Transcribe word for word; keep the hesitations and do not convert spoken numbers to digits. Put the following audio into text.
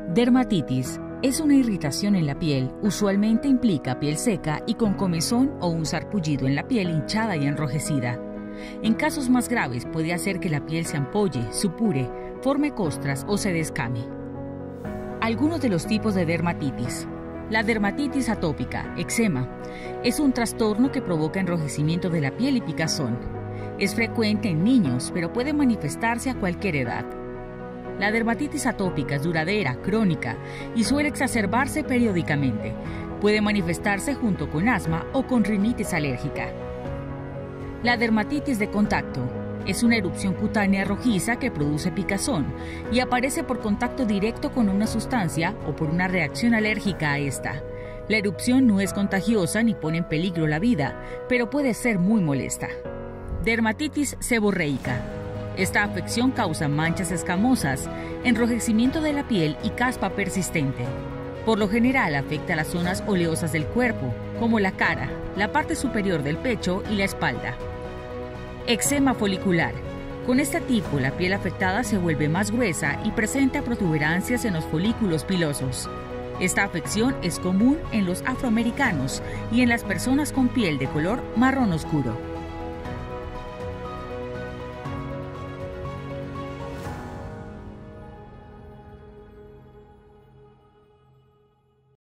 Dermatitis es una irritación en la piel, usualmente implica piel seca y con comezón o un sarpullido en la piel hinchada y enrojecida. En casos más graves puede hacer que la piel se ampolle, supure, forme costras o se descame. Algunos de los tipos de dermatitis. La dermatitis atópica, eczema, es un trastorno que provoca enrojecimiento de la piel y picazón. Es frecuente en niños, pero puede manifestarse a cualquier edad. La dermatitis atópica es duradera, crónica y suele exacerbarse periódicamente. Puede manifestarse junto con asma o con rinitis alérgica. La dermatitis de contacto es una erupción cutánea rojiza que produce picazón y aparece por contacto directo con una sustancia o por una reacción alérgica a esta. La erupción no es contagiosa ni pone en peligro la vida, pero puede ser muy molesta. Dermatitis seborreica. Esta afección causa manchas escamosas, enrojecimiento de la piel y caspa persistente. Por lo general afecta las zonas oleosas del cuerpo, como la cara, la parte superior del pecho y la espalda. Eczema folicular. Con este tipo, la piel afectada se vuelve más gruesa y presenta protuberancias en los folículos pilosos. Esta afección es común en los afroamericanos y en las personas con piel de color marrón oscuro.